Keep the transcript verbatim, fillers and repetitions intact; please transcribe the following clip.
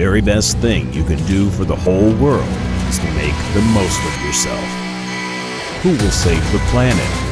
very best thing you can do for the whole world is to make the most of yourself. Who will save the planet?